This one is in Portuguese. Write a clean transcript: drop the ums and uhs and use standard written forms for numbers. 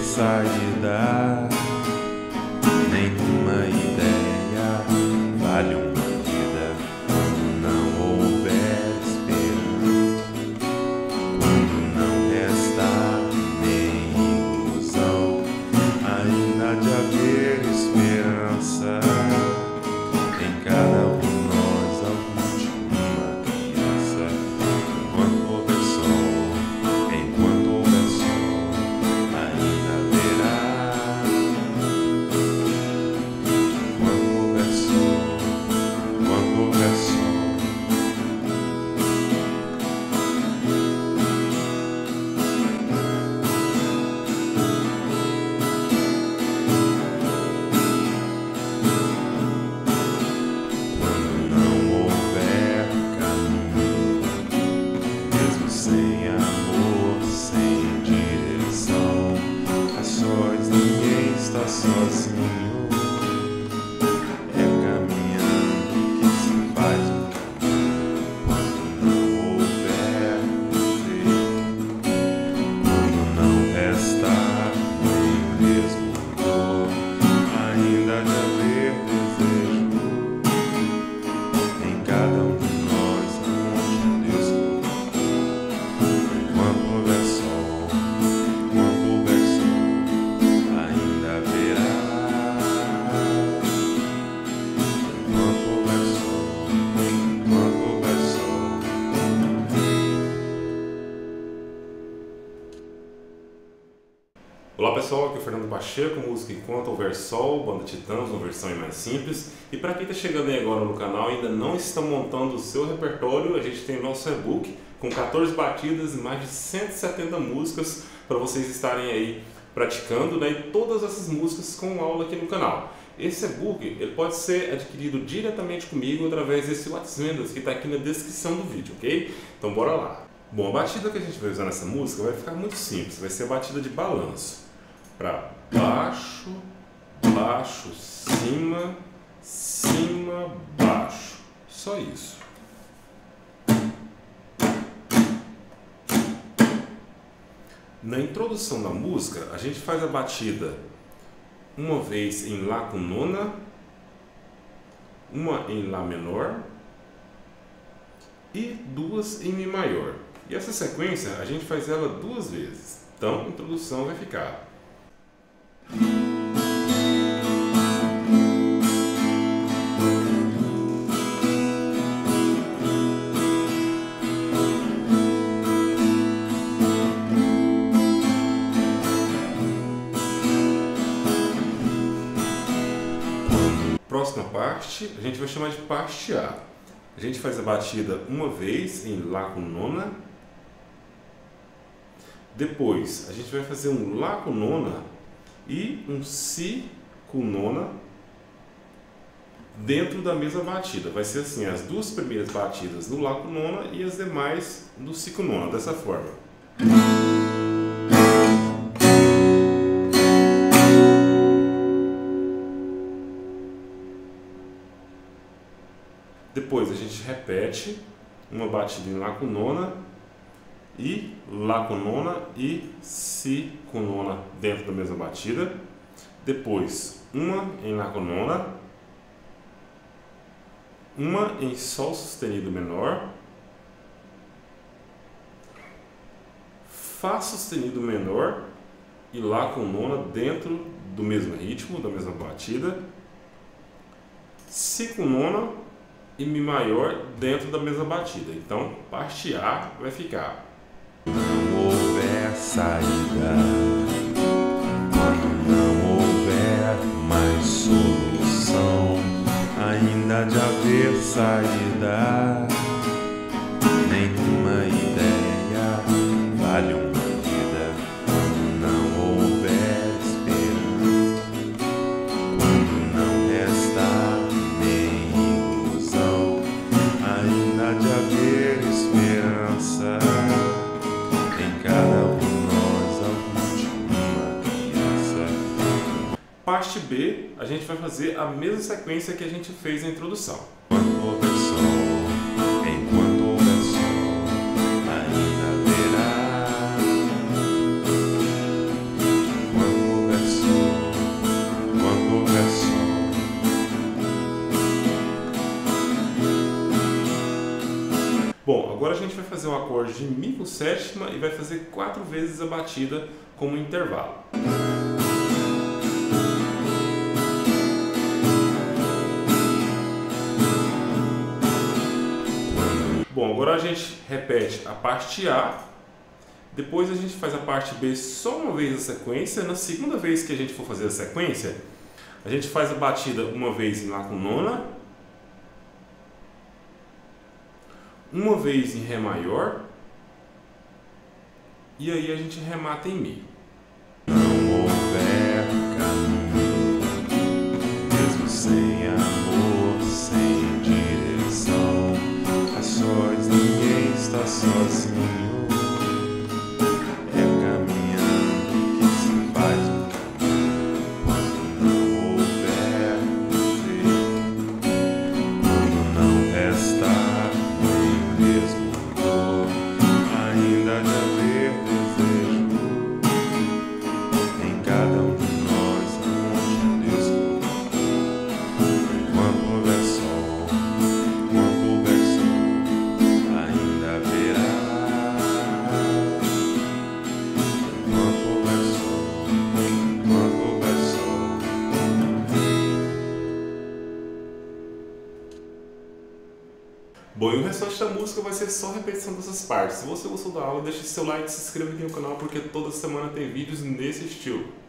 saída, nenhuma ideia vale uma vida quando não houver esperança, quando não restar nem ilusão, ainda há de haver esperança em cada um de nós, algum de uma criança. Enquanto houver sol, enquanto houver sol, ainda haverá. Enquanto houver sol, enquanto houver sol. Quando não houver caminho, mesmo sem amor, sem direção, a sós ninguém está sozinho. É caminhando que se faz um caminho. Quando não houver desejo, quando não restar nem mesmo dor, ainda há de haver desejo em cada um de nós, onde Deus colocou. Enquanto houver sol, enquanto houver sol, ainda haverá. Enquanto houver sol, enquanto houver sol. Olá pessoal, aqui é o Fernando Pacheco, música Enquanto Houver Sol, Banda Titãs, uma versão mais simples. E para quem está chegando aí agora no canal e ainda não está montando o seu repertório, a gente tem nosso e-book com 14 batidas e mais de 170 músicas para vocês estarem aí praticando, né? E todas essas músicas com aula aqui no canal. Esse e-book ele pode ser adquirido diretamente comigo através desse WhatsApp Vendas que está aqui na descrição do vídeo, ok? Então bora lá. Bom, a batida que a gente vai usar nessa música vai ficar muito simples, vai ser a batida de balanço. Para baixo, baixo, cima, cima, baixo. Só isso. Na introdução da música, a gente faz a batida uma vez em Lá com nona, uma em Lá menor e duas em Mi maior. E essa sequência a gente faz ela duas vezes. Então, a introdução vai ficar. Próxima parte, a gente vai chamar de parte A. A gente faz a batida uma vez em Lá com nona. Depois, a gente vai fazer um Lá com nona e um Si com nona dentro da mesma batida. Vai ser assim, as duas primeiras batidas no Lá com nona e as demais no Si com nona, dessa forma. Depois a gente repete uma batida em Lá com nona e Lá com nona e Si com nona dentro da mesma batida. Depois uma em Lá com nona, uma em Sol sustenido menor, Fá sustenido menor e Lá com nona dentro do mesmo ritmo, da mesma batida, Si com nona e Mi maior dentro da mesma batida. Então, parte A vai ficar. Não houver saída, quando não houver mais solução, ainda há de haver saída, nenhuma ideia vale uma vida quando não houver esperança, quando não restar nem ilusão, ainda há de haver esperança em cada um de nós, algum de uma criança. Parte B, a gente vai fazer a mesma sequência que a gente fez na introdução. Enquanto houver sol, enquanto houver sol, ainda haverá. Enquanto Bom, agora a gente vai fazer o acorde de Mi com sétima e vai fazer 4 vezes a batida como intervalo. Bom, agora a gente repete a parte A, depois a gente faz a parte B só uma vez a sequência. Na segunda vez que a gente for fazer a sequência, a gente faz a batida uma vez em Lá com nona, uma vez em Ré maior, e aí a gente remata em Mi. Não houver caminho, mesmo sem amor, sem direção, a sós ninguém está sozinho. É caminhando que se faz um caminho. Quando não houver prazer, quando não restar nem mesmo dor, ainda de haver desejo. Em cada um de nós onde Deus colocou. Enquanto houver sol, enquanto houver sol, ainda haverá. Enquanto houver sol, enquanto houver sol. Bom, e o restante da música vai ser só repetição dessas partes. Se você gostou da aula, deixe seu like e se inscreva aqui no canal, porque toda semana tem vídeos nesse estilo.